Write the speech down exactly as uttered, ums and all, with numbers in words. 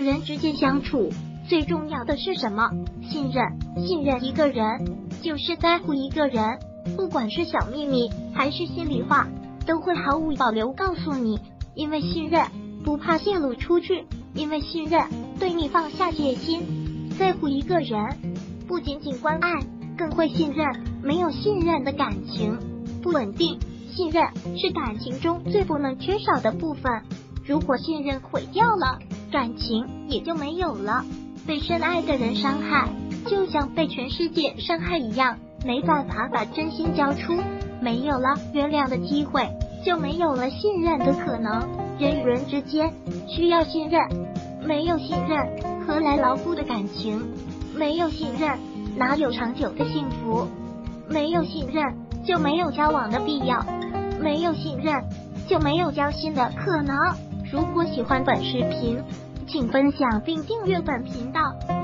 人之间相处，最重要的是什么？信任。信任一个人，就是在乎一个人，不管是小秘密还是心里话，都会毫无保留告诉你。因为信任，不怕泄露出去；因为信任，对你放下戒心。在乎一个人，不仅仅关爱，更会信任。没有信任的感情不稳定，信任是感情中最不能缺少的部分。如果信任毁掉了，感情也就没有了。被深爱的人伤害，就像被全世界伤害一样，没办法把真心交出。没有了原谅的机会，就没有了信任的可能。人与人之间需要信任，没有信任，何来牢固的感情？没有信任，哪有长久的幸福？没有信任，就没有交往的必要；没有信任，就没有交心的可能。如果喜欢本视频，请分享并订阅本频道。